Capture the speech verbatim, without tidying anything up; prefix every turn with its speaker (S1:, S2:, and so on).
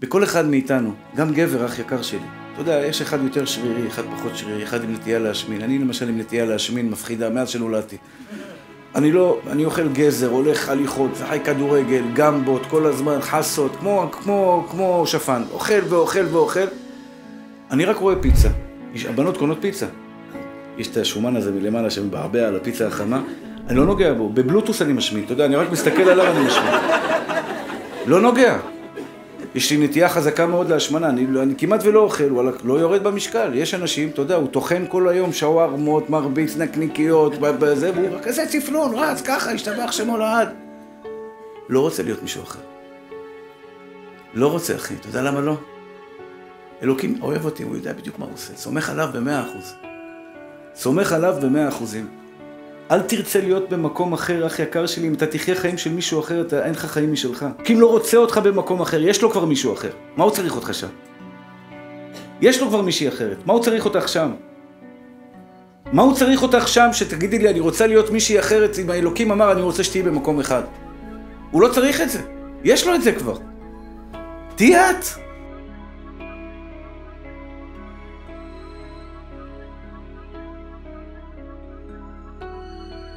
S1: בכל אחד מאיתנו, גם גבר, אח יקר שלי. אתה יודע, יש אחד יותר שרירי, אחד פחות שרירי, אחד עם נטייה להשמין. אני למשל עם נטייה להשמין מפחידה, מאז שנולדתי. אני לא, אני אוכל גזר, הולך הליכות, שחק כדורגל, גמבות, כל הזמן, חסות, כמו, כמו, כמו שפן. אוכל ואוכל ואוכל. אני רק רואה פיצה. הבנות קונות פיצה. יש את השומן הזה מלמעלה שמבעבע על הפיצה החמה. אני לא נוגע בו. בבלוטוס אני משמין. אתה יודע, אני רק מסתכל עליו ואני משמין. לא נוגע. יש לי נטייה חזקה מאוד להשמנה. אני, אני כמעט ולא אוכל, הוא לא יורד במשקל. יש אנשים, אתה יודע, הוא תוכן כל היום שווארמות, מרביץ, נקניקיות, בזה, והוא כזה צפלון, רץ, ככה, השתבח שמו לעד. לא רוצה להיות מישהו אחר. לא רוצה, אחי. אתה יודע למה לא? אלוקים אוהב אותי, הוא יודע בדיוק מה הוא עושה. סומך עליו במאה אחוז. סומך עליו במאה אחוזים. אל תרצה להיות במקום אחר, אח יקר שלי. אם אתה תחיה חיים של מישהו אחר, אתה, אין לך חיים משלך. כי אם לא רוצה אותך במקום אחר, יש לו כבר מישהו אחר. מה הוא צריך אותך שם? יש לו כבר מישהי אחרת. מה הוא צריך אותך שם? מה הוא צריך אותך שם שתגידי לי, אני רוצה להיות מישהי אחרת, אם האלוקים אמר, אני רוצה שתהי במקום אחד. הוא לא צריך את זה. יש לו את זה כבר. תהיה את.